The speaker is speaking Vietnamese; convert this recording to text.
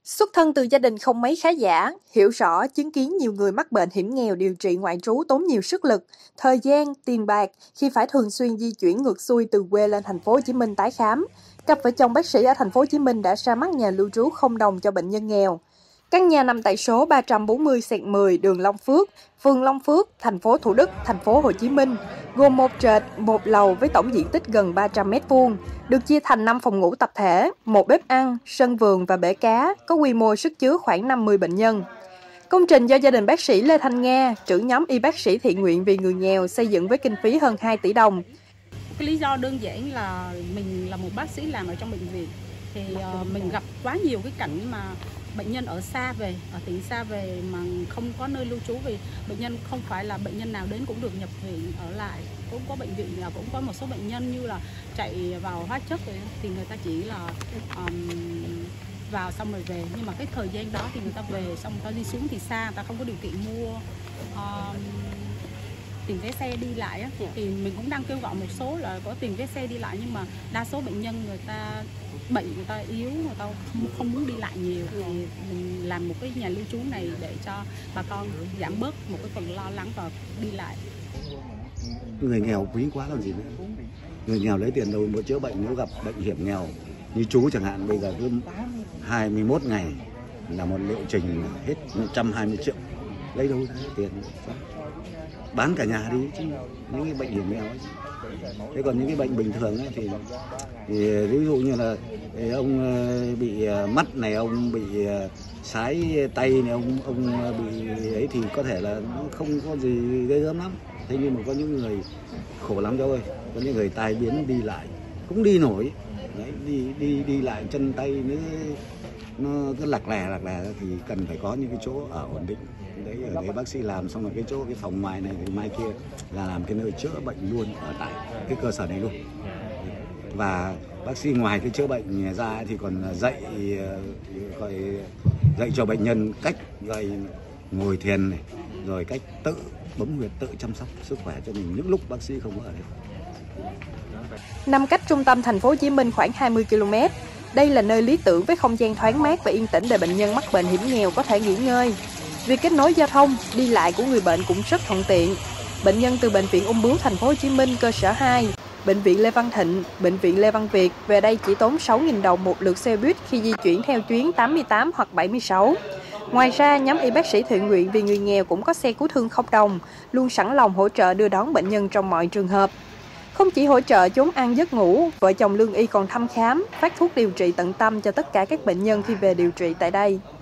Xuất thân từ gia đình không mấy khá giả, hiểu rõ chứng kiến nhiều người mắc bệnh hiểm nghèo điều trị ngoại trú tốn nhiều sức lực, thời gian, tiền bạc khi phải thường xuyên di chuyển ngược xuôi từ quê lên thành phố Hồ Chí Minh tái khám. Cặp vợ chồng bác sĩ ở thành phố Hồ Chí Minh đã ra mắt nhà lưu trú không đồng cho bệnh nhân nghèo. Căn nhà nằm tại số 340/10 đường Long Phước, phường Long Phước, thành phố Thủ Đức, thành phố Hồ Chí Minh, gồm một trệt, một lầu với tổng diện tích gần 300 m², được chia thành 5 phòng ngủ tập thể, một bếp ăn, sân vườn và bể cá, có quy mô sức chứa khoảng 50 bệnh nhân. Công trình do gia đình bác sĩ Lê Thanh Nga, trưởng nhóm y bác sĩ thiện nguyện vì người nghèo xây dựng với kinh phí hơn 2 tỷ đồng. Cái lý do đơn giản là mình là một bác sĩ làm ở trong bệnh viện thì mình gặp quá nhiều cái cảnh mà bệnh nhân ở xa về, ở tỉnh xa về mà không có nơi lưu trú, vì bệnh nhân không phải là bệnh nhân nào đến cũng được nhập viện ở lại. Cũng có bệnh viện là cũng có một số bệnh nhân như là chạy vào hóa chất thì người ta chỉ là vào xong rồi về, nhưng mà cái thời gian đó thì người ta về xong người ta đi xuống thì xa, người ta không có điều kiện mua tiền vé xe đi lại á, thì mình cũng đang kêu gọi một số là có tiền vé xe đi lại, nhưng mà đa số bệnh nhân người ta bệnh, người ta yếu, người ta không muốn đi lại nhiều, thì mình làm một cái nhà lưu trú này để cho bà con giảm bớt một cái phần lo lắng và đi lại. Người nghèo quý quá làm gì nữa, người nghèo lấy tiền đâu mà chữa bệnh, nếu gặp bệnh hiểm nghèo như chú chẳng hạn, bây giờ cứ 21 ngày là một liệu trình hết 120 triệu, lấy đâu ra tiền, bán cả nhà đi chứ, những cái bệnh hiểm nghèo ấy. Thế còn những cái bệnh bình thường ấy thì ví dụ như là ông bị mắt này, ông bị sái tay này, ông bị ấy thì có thể là không có gì ghê gớm lắm. Thế nhưng mà có những người khổ lắm cháu ơi, có những người tai biến đi lại cũng đi nổi. Đấy, đi lại chân tay nó cứ lạc lè thì cần phải có những cái chỗ ở ổn định. Đấy, ở đấy bác sĩ làm xong rồi cái phòng ngoài này thì mai kia là làm cái nơi chữa bệnh luôn ở tại cái cơ sở này luôn. Và bác sĩ ngoài cái chữa bệnh ra thì còn dạy cho bệnh nhân cách ngồi thiền này, rồi cách tự bấm huyệt, tự chăm sóc sức khỏe cho mình những lúc bác sĩ không có ở đây. Nằm cách trung tâm thành phố Hồ Chí Minh khoảng 20 km, đây là nơi lý tưởng với không gian thoáng mát và yên tĩnh để bệnh nhân mắc bệnh hiểm nghèo có thể nghỉ ngơi. Việc kết nối giao thông, đi lại của người bệnh cũng rất thuận tiện. Bệnh nhân từ bệnh viện Ung bướu thành phố Hồ Chí Minh cơ sở 2, bệnh viện Lê Văn Thịnh, bệnh viện Lê Văn Việt về đây chỉ tốn 6.000 đồng một lượt xe buýt khi di chuyển theo chuyến 88 hoặc 76. Ngoài ra, nhóm y bác sĩ thiện nguyện vì người nghèo cũng có xe cứu thương không đồng, luôn sẵn lòng hỗ trợ đưa đón bệnh nhân trong mọi trường hợp. Không chỉ hỗ trợ chốn ăn giấc ngủ, vợ chồng lương y còn thăm khám, phát thuốc điều trị tận tâm cho tất cả các bệnh nhân khi về điều trị tại đây.